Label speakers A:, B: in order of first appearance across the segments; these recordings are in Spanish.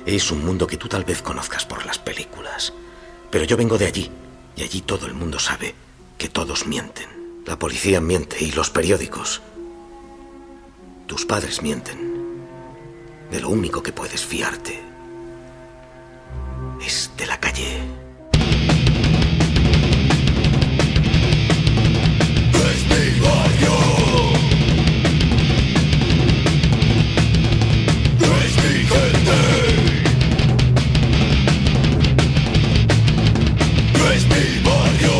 A: Es un mundo que tú tal vez conozcas por las películas. Pero yo vengo de allí, y allí todo el mundo sabe que todos mienten. La policía miente y los periódicos. Tus padres mienten. De lo único que puedes fiarte es de la calle.
B: Es mi barrio. Es mi gente. Es mi barrio.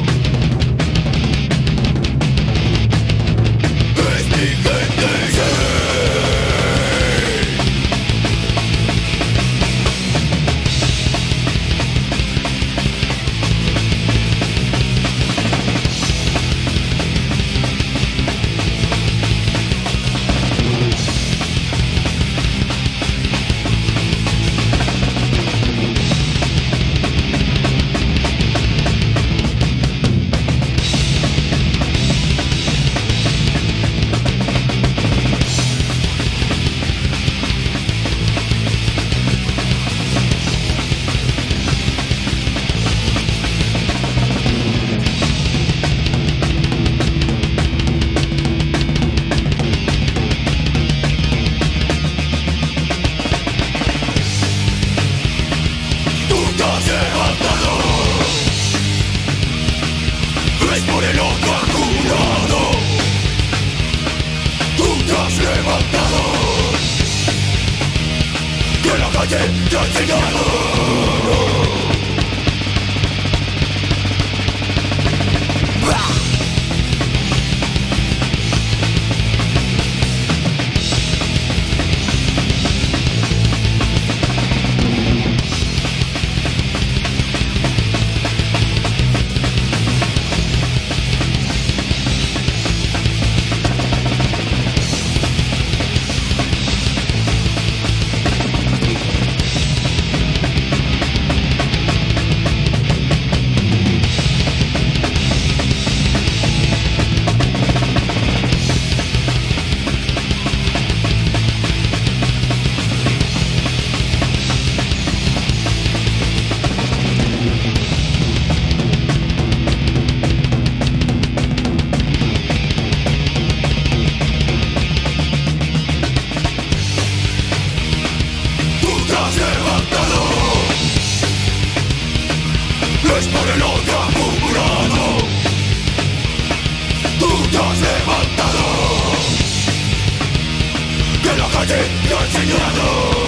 B: Es mi gente. Es por el odio acumulado. Tú te has levantado. Que la calle te ha enseñado. Es por el odio acumulado. Tú te has levantado. Que la calle te ha enseñado.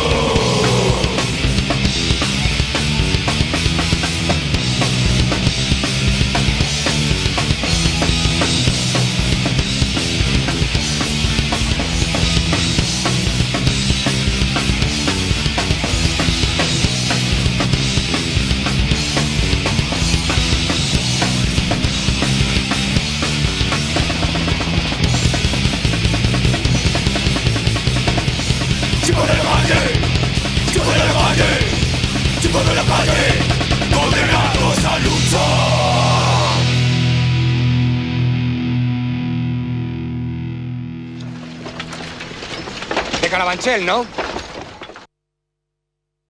B: Chico de la calle, chico de la calle, condenados a luchar.
C: De Carabanchel, ¿no?